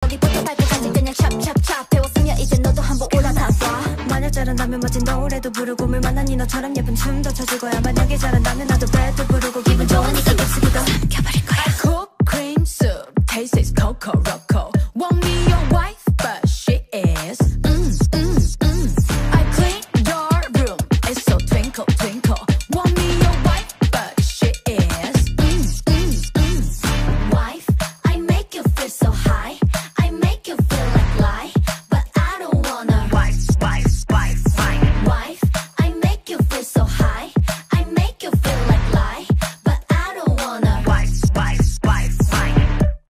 머리부터 발끝까지 그냥 찹찹찹 배웠으면 이제 너도 한번 올라타봐. 만약 잘한다면 멋진 노래도 부르고 물 만난 니 너처럼 예쁜 춤도 춰줄 거야. 만약에 잘한다면 나도 배도 부르고 기분 좋으니까 격식부터